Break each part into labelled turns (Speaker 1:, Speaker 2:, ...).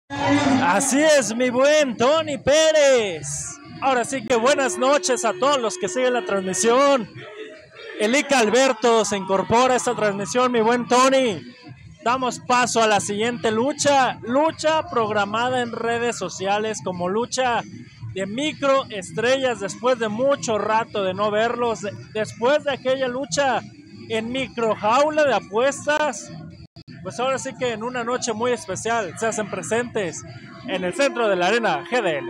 Speaker 1: Así es, mi buen Tony Pérez. Ahora sí que buenas noches a todos los que siguen la transmisión. El Ica Alberto se incorpora a esta transmisión, mi buen Tony. Damos paso a la siguiente lucha programada en redes sociales como lucha de microestrellas después de mucho rato de no verlos, después de aquella lucha en microjaula de apuestas. Pues ahora sí que en una noche muy especial se hacen presentes en el centro de la arena GDL.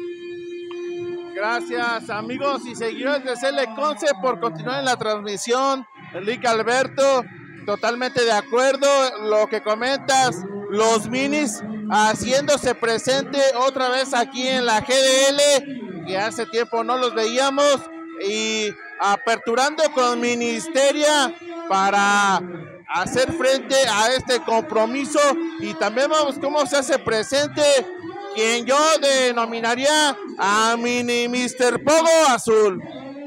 Speaker 2: Gracias amigos y seguidores de CL Conce por continuar en la transmisión. Enrique Alberto, totalmente de acuerdo lo que comentas, los minis haciéndose presente otra vez aquí en la GDL, que hace tiempo no los veíamos, y aperturando con Ministeria para hacer frente a este compromiso. Y también vamos cómo se hace presente quien yo denominaría a Mini Mr. Pogo Azul.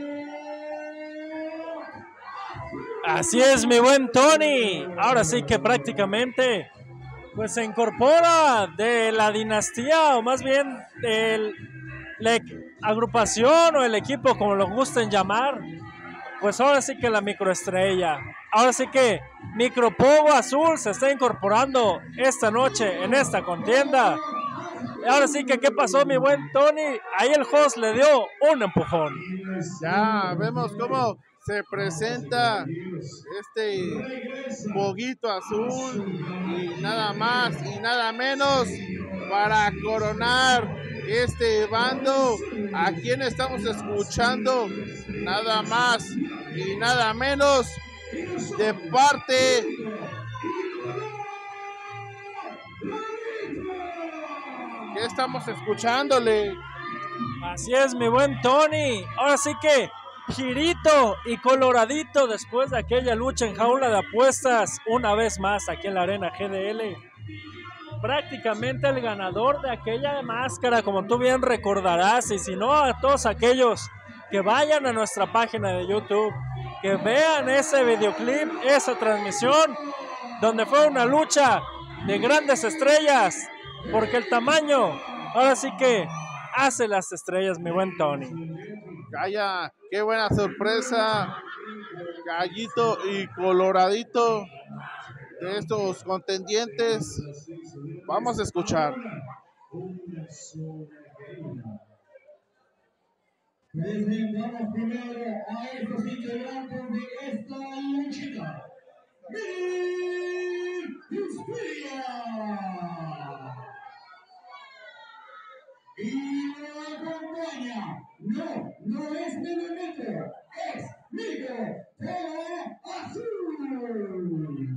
Speaker 1: Así es, mi buen Tony. Ahora sí que prácticamente pues se incorpora de la dinastía, o más bien de la agrupación o el equipo, como lo gusten llamar. Pues ahora sí que la microestrella. Ahora sí que Micro Pogo Azul se está incorporando esta noche en esta contienda. Ahora sí que, ¿qué pasó, mi buen Tony? Ahí el host le dio un empujón.
Speaker 2: Ya vemos cómo se presenta este Poguito Azul y nada más y nada menos para coronar este bando. ¿A quien estamos escuchando? Nada más y nada menos de parte que estamos escuchándole.
Speaker 1: Así es, mi buen Tony. Ahora sí que girito y coloradito después de aquella lucha en jaula de apuestas, una vez más aquí en la arena GDL. Prácticamente el ganador de aquella máscara, como tú bien recordarás, y si no, a todos aquellos que vayan a nuestra página de YouTube, que vean ese videoclip, esa transmisión, donde fue una lucha de grandes estrellas, porque el tamaño, ahora sí que hace las estrellas, mi buen Tony.
Speaker 2: Calla, qué buena sorpresa, gallito y coloradito de estos contendientes. Vamos a escuchar.
Speaker 3: Presentamos primero a estos integrantes de esta luchita. Justicia. Y lo acompaña, no es Miguelito, es Miguel Pogo Azul.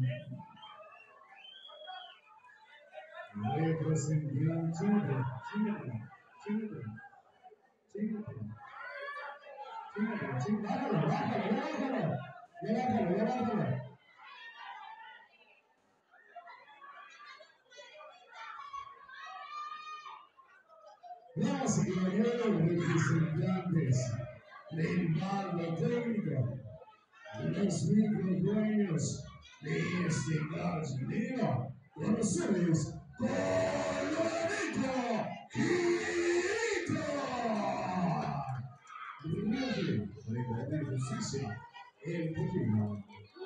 Speaker 3: Representante, levántalo. Damas y caballeros, representantes del bando técnico, los microdueños de este caso día, con ustedes, Coloradito Quirito. De justicia, el público.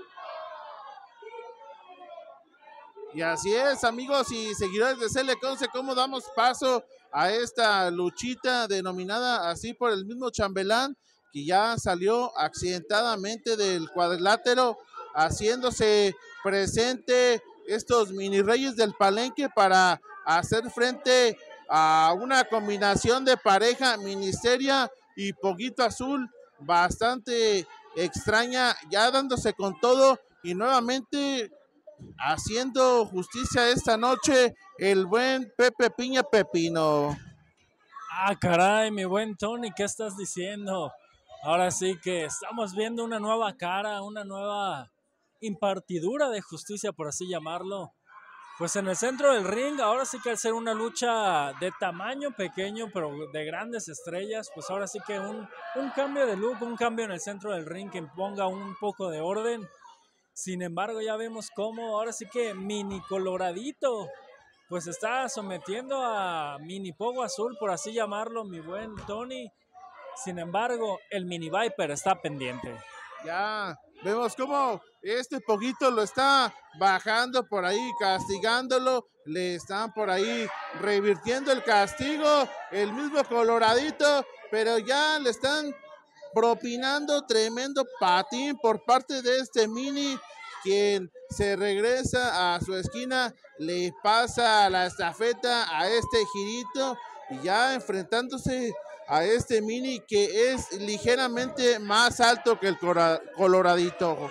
Speaker 2: Y así es, amigos y seguidores de CL Conce, cómo damos paso a esta luchita denominada así por el mismo chambelán, que ya salió accidentadamente del cuadrilátero, haciéndose presente estos mini reyes del palenque para hacer frente a una combinación de pareja Ministeria y Poguito Azul, bastante extraña, ya dándose con todo y nuevamente haciendo justicia esta noche el buen Pepe Piña Pepino.
Speaker 1: Ah, caray, mi buen Tony, ¿qué estás diciendo? Ahora sí que estamos viendo una nueva cara, una nueva impartidura de justicia, por así llamarlo. Pues en el centro del ring, ahora sí que al ser una lucha de tamaño pequeño, pero de grandes estrellas, pues ahora sí que un cambio de look, un cambio en el centro del ring que imponga un poco de orden. Sin embargo, ya vemos cómo ahora sí que mini coloradito pues está sometiendo a Mini Pogo Azul, por así llamarlo, mi buen Tony. Sin embargo, el Mini Viper está pendiente.
Speaker 2: Ya vemos cómo este poquito lo está bajando por ahí, castigándolo. Le están por ahí revirtiendo el castigo. El mismo Coloradito, pero ya le están propinando tremendo patín por parte de este Mini, quien se regresa a su esquina, le pasa la estafeta a este Girito y ya enfrentándose a este Mini que es ligeramente más alto que el Coloradito.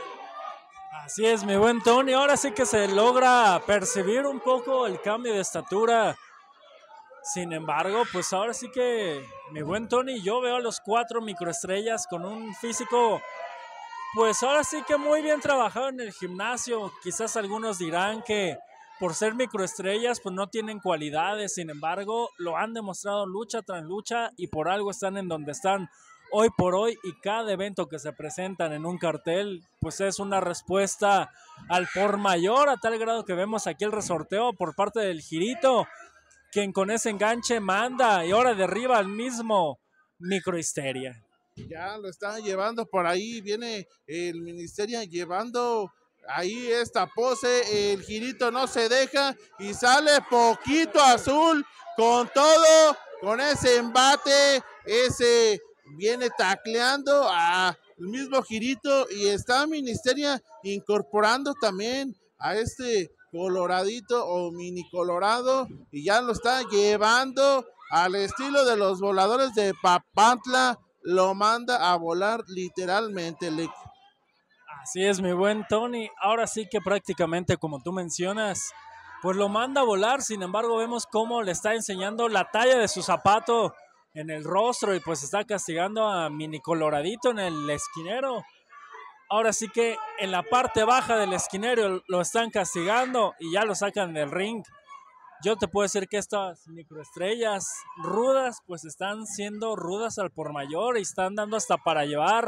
Speaker 1: Así es, mi buen Tony. Ahora sí que se logra percibir un poco el cambio de estatura. Sin embargo, pues ahora sí que, mi buen Tony, yo veo a los 4 microestrellas con un físico, pues ahora sí que muy bien trabajado en el gimnasio. Quizás algunos dirán que por ser microestrellas, pues no tienen cualidades. Sin embargo, lo han demostrado lucha tras lucha y por algo están en donde están hoy por hoy. Y cada evento que se presentan en un cartel, pues es una respuesta al por mayor, a tal grado que vemos aquí el resorteo por parte del Girito, quien con ese enganche manda y ahora derriba al mismo Microhisteria.
Speaker 2: Ya lo están llevando por ahí, viene el Ministerio llevando ahí esta pose, el Girito no se deja y sale poquito azul con todo, con ese embate, ese viene tacleando al mismo Girito y está Ministerio incorporando también a este Coloradito o Mini Colorado y ya lo está llevando al estilo de los voladores de Papantla, lo manda a volar literalmente, Lick.
Speaker 1: Así es, mi buen Tony. Ahora sí que prácticamente, como tú mencionas, pues lo manda a volar. Sin embargo, vemos cómo le está enseñando la talla de su zapato en el rostro y pues está castigando a Mini Coloradito en el esquinero. Ahora sí que en la parte baja del esquinero lo están castigando y ya lo sacan del ring. Yo te puedo decir que estas microestrellas rudas pues están siendo rudas al por mayor y están dando hasta para llevar,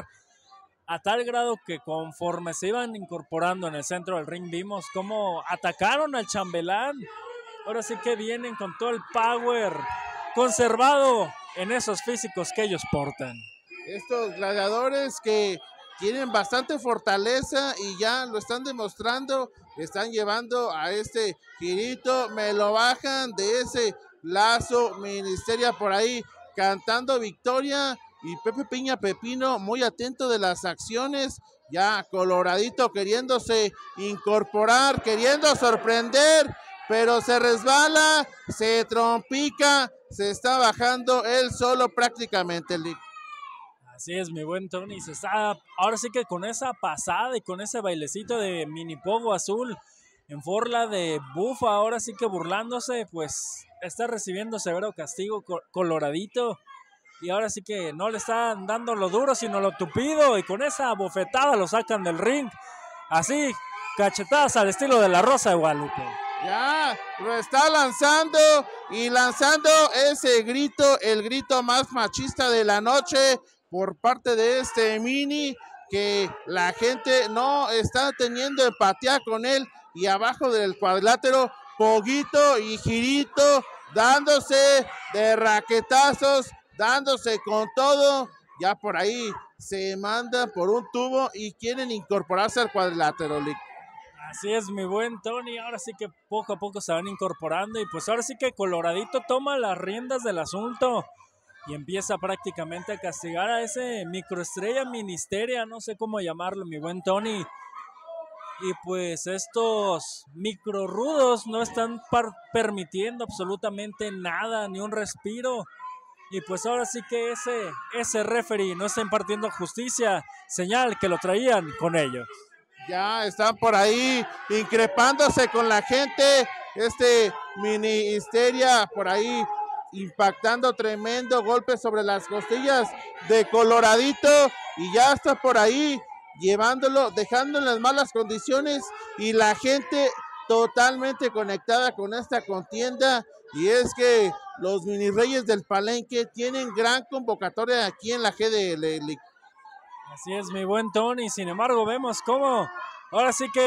Speaker 1: a tal grado que conforme se iban incorporando en el centro del ring vimos cómo atacaron al chambelán. Ahora sí que vienen con todo el power conservado en esos físicos que ellos portan.
Speaker 2: Estos gladiadores que tienen bastante fortaleza y ya lo están demostrando, están llevando a este Girito, me lo bajan de ese lazo, Ministerio por ahí cantando victoria y Pepe Piña Pepino muy atento de las acciones, ya Coloradito queriéndose incorporar, queriendo sorprender, pero se resbala, se trompica, se está bajando él solo prácticamente, Lick.
Speaker 1: Así es, mi buen Tony, se está ahora sí que con esa pasada y con ese bailecito de Mini Pogo Azul en forla de bufa, ahora sí que burlándose, pues está recibiendo severo castigo Coloradito y ahora sí que no le están dando lo duro sino lo tupido y con esa bofetada lo sacan del ring, así cachetadas al estilo de la Rosa de Guadalupe.
Speaker 2: Ya lo está lanzando y lanzando ese grito, el grito más machista de la noche por parte de este Mini, que la gente no está teniendo empatía con él y abajo del cuadrilátero, Poguito y Girito dándose de raquetazos, dándose con todo, ya por ahí se mandan por un tubo y quieren incorporarse al cuadrilátero, Lick.
Speaker 1: Así es, mi buen Tony, ahora sí que poco a poco se van incorporando y pues ahora sí que Coloradito toma las riendas del asunto y empieza prácticamente a castigar a ese microestrella Ministeria, no sé cómo llamarlo, mi buen Tony. Y pues estos micro rudos no están permitiendo absolutamente nada, ni un respiro. Y pues ahora sí que ese referee no está impartiendo justicia, señal que lo traían con ellos.
Speaker 2: Ya están por ahí increpándose con la gente, este Mini Histeria por ahí impactando tremendo golpe sobre las costillas de Coloradito y ya está por ahí llevándolo, dejando en las malas condiciones y la gente totalmente conectada con esta contienda y es que los Mini Reyes del Palenque tienen gran convocatoria aquí en la GDL.
Speaker 1: Así es, mi buen Tony. Sin embargo, vemos cómo ahora sí que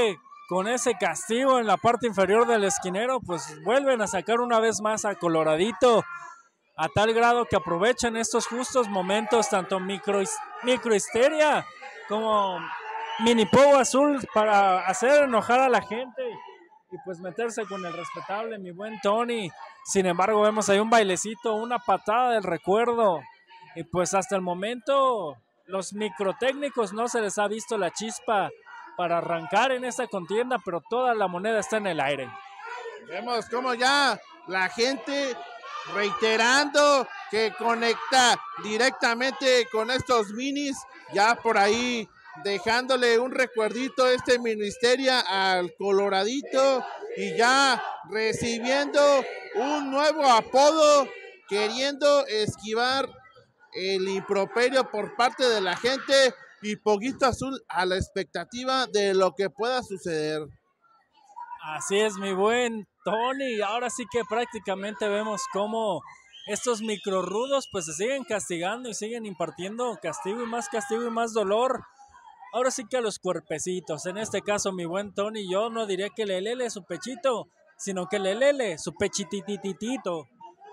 Speaker 1: con ese castigo en la parte inferior del esquinero, pues vuelven a sacar una vez más a Coloradito, a tal grado que aprovechan estos justos momentos, tanto Micro Histeria como Mini Pogo Azul, para hacer enojar a la gente y pues meterse con el respetable, mi buen Tony. Sin embargo, vemos ahí un bailecito, una patada del recuerdo, y pues hasta el momento los microtécnicos no se les ha visto la chispa para arrancar en esta contienda, pero toda la moneda está en el aire.
Speaker 2: Vemos cómo ya la gente reiterando que conecta directamente con estos minis, ya por ahí dejándole un recuerdito este ministeria al Coloradito y ya recibiendo un nuevo apodo, queriendo esquivar el improperio por parte de la gente, y Poguito Azul a la expectativa de lo que pueda suceder.
Speaker 1: Así es, mi buen Tony. Ahora sí que prácticamente vemos cómo estos microrudos pues se siguen castigando y siguen impartiendo castigo y más dolor. Ahora sí que a los cuerpecitos. En este caso, mi buen Tony, yo no diría que le lele su pechito, sino que le lele su pechitititito.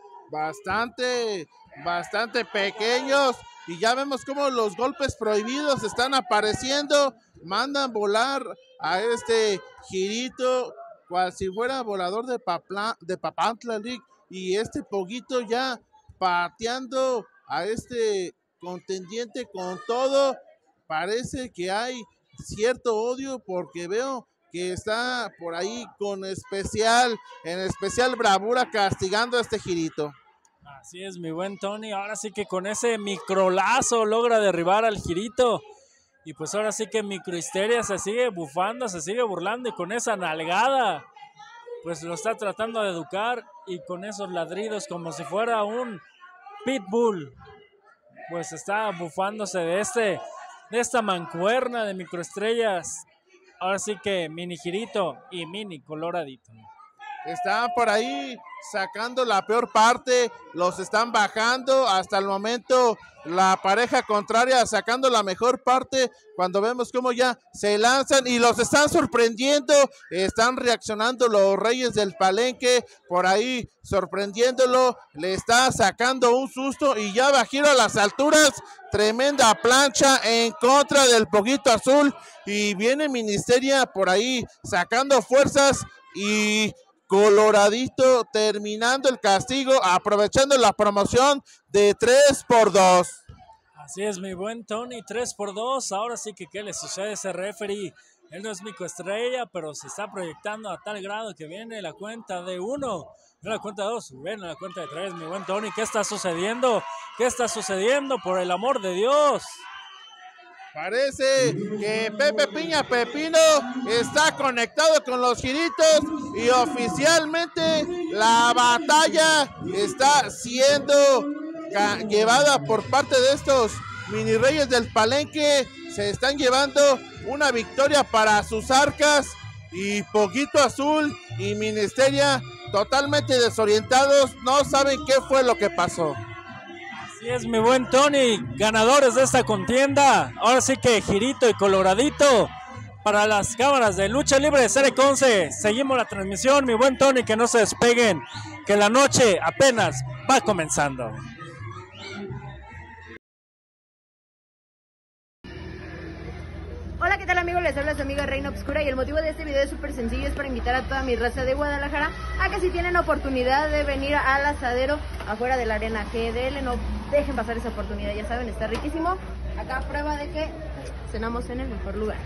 Speaker 2: Bastante pequeños, y ya vemos cómo los golpes prohibidos están apareciendo, mandan volar a este girito cual si fuera volador de Papantla League, y este Poguito ya pateando a este contendiente con todo. Parece que hay cierto odio porque veo que está por ahí con en especial bravura castigando a este girito.
Speaker 1: Así es, mi buen Tony. Ahora sí que con ese microlazo logra derribar al girito. Y pues ahora sí que Microhisteria se sigue bufando, se sigue burlando, y con esa nalgada pues lo está tratando de educar, y con esos ladridos como si fuera un pitbull pues está bufándose de esta mancuerna de microestrellas. Ahora sí que mini girito y mini Coloradito.
Speaker 2: Están por ahí sacando la peor parte, los están bajando. Hasta el momento la pareja contraria sacando la mejor parte, cuando vemos cómo ya se lanzan y los están sorprendiendo. Están reaccionando los Reyes del Palenque, por ahí sorprendiéndolo, le está sacando un susto y ya va giro a las alturas. Tremenda plancha en contra del Poguito Azul, y viene Ministeria por ahí sacando fuerzas, y Coloradito terminando el castigo, aprovechando la promoción de 3x2.
Speaker 1: Así es, mi buen Tony, 3x2. Ahora sí que qué le sucede a ese referee. Él no es microestrella, pero se está proyectando a tal grado que viene la cuenta de 1, la cuenta de 2, viene la cuenta de 3, mi buen Tony. ¿Qué está sucediendo? ¿Qué está sucediendo, por el amor de Dios?
Speaker 2: Parece que Pepe Piña Pepino está conectado con los giritos, y oficialmente la batalla está siendo llevada por parte de estos mini Reyes del Palenque. Se están llevando una victoria para sus arcas, y Poguito Azul y Ministeria totalmente desorientados, no saben qué fue lo que pasó.
Speaker 1: Así es, mi buen Tony, ganadores de esta contienda. Ahora sí que girito y Coloradito para las cámaras de Lucha Libre de Serie 11. Seguimos la transmisión, mi buen Tony, que no se despeguen, que la noche apenas va comenzando.
Speaker 4: Hola, ¿qué tal, amigos? Les habla su amiga Reina Obscura, y el motivo de este video es súper sencillo, es para invitar a toda mi raza de Guadalajara a que si tienen oportunidad de venir al asadero afuera de la Arena GDL, no dejen pasar esa oportunidad, ya saben, está riquísimo. Acá prueba de que cenamos en el mejor lugar.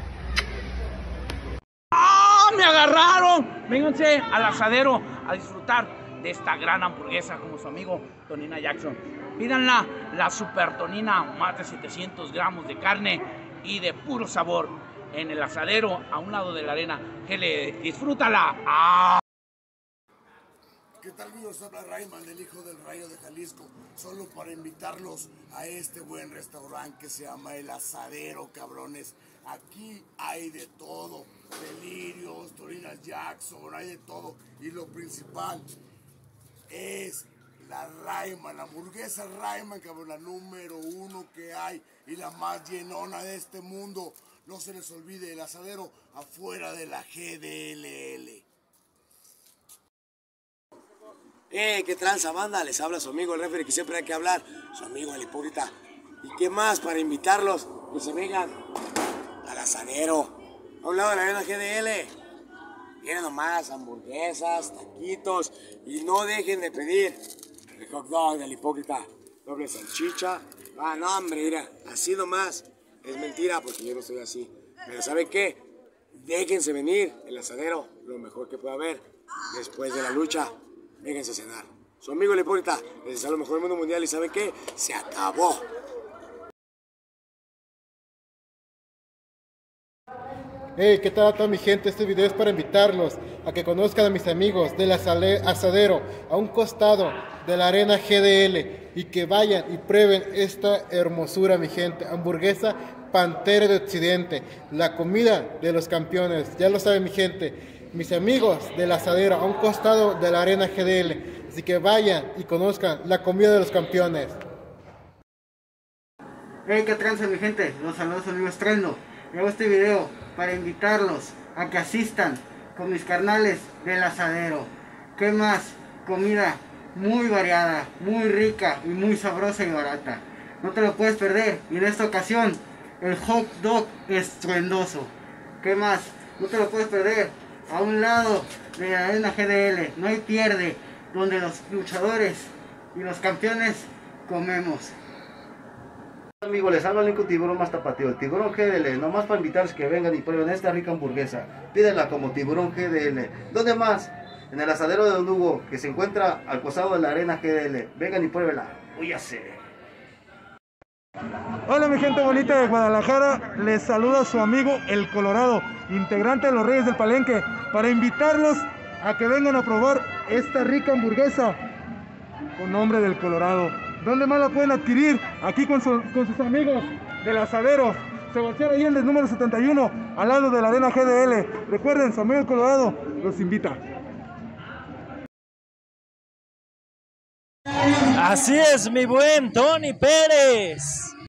Speaker 5: ¡Ah! ¡Me agarraron! Vénganse al asadero a disfrutar de esta gran hamburguesa como su amigo Tonina Jackson. Pídanla, la Super Tonina, más de 700 gramos de carne y de puro sabor en el asadero a un lado de la Arena GDL. ¡Disfrútala! ¡Ah!
Speaker 6: ¿Qué tal, amigos? Habla Rayman, el hijo del Rayo de Jalisco, solo para invitarlos a este buen restaurante que se llama El Asadero, cabrones. Aquí hay de todo, delirios, Tonina Jackson, hay de todo, y lo principal es la Rayman, la hamburguesa Rayman, cabrón, la número 1 que hay y la más llenona de este mundo. No se les olvide el asadero afuera de la GDLL.
Speaker 7: ¿Qué tranza, banda? Les habla su amigo el referee que siempre hay que hablar, su amigo el hipócrita. ¿Y qué más para invitarlos? Que se vengan al asadero, a un lado de la arena GDL. Vienen nomás hamburguesas, taquitos, y no dejen de pedir el hot dog del hipócrita, doble salchicha. Ah, no, hombre, mira, así nomás. Es mentira porque yo no soy así. Pero ¿saben qué? Déjense venir, el asadero, lo mejor que pueda haber después de la lucha. Vénganse a cenar. Su amigo el hipócrita les desea lo mejor del mundo mundial y ¿saben qué? Se acabó.
Speaker 8: Hey, ¿qué tal a toda mi gente? Este video es para invitarlos a que conozcan a mis amigos del asadero a un costado de la arena GDL y que vayan y prueben esta hermosura, mi gente. Hamburguesa Pantera de Occidente, la comida de los campeones. Ya lo saben, mi gente. Mis amigos del asadero a un costado de la arena GDL. Así que vayan y conozcan la comida de los campeones.
Speaker 9: Hey, ¿qué tranza, mi gente? Los saludos, amigo Estreno. Hago este video para invitarlos a que asistan con mis carnales del asadero. ¿Qué más? Comida muy variada, muy rica y muy sabrosa y barata. No te lo puedes perder. Y en esta ocasión, el hot dog estruendoso. ¿Qué más? No te lo puedes perder. A un lado de la arena GDL, no hay pierde, donde los luchadores y los campeones comemos.
Speaker 10: Amigos, les habla el único tiburón más tapatío, el tiburón GDL, nomás para invitarles que vengan y prueben esta rica hamburguesa. Pídenla como tiburón GDL. ¿Dónde más? En el asadero de Don Hugo, que se encuentra al costado de la arena GDL. Vengan y pruébenla. Óyase.
Speaker 11: Hola mi gente bonita de Guadalajara, les saluda su amigo El Colorado, integrante de los Reyes del Palenque, para invitarlos a que vengan a probar esta rica hamburguesa con nombre del Colorado. ¿Dónde más la pueden adquirir? Aquí con sus amigos del asadero, Sebastián Allende, número 71, al lado de la arena GDL. Recuerden, su amigo El Colorado los invita.
Speaker 1: Así es, mi buen Tony Pérez.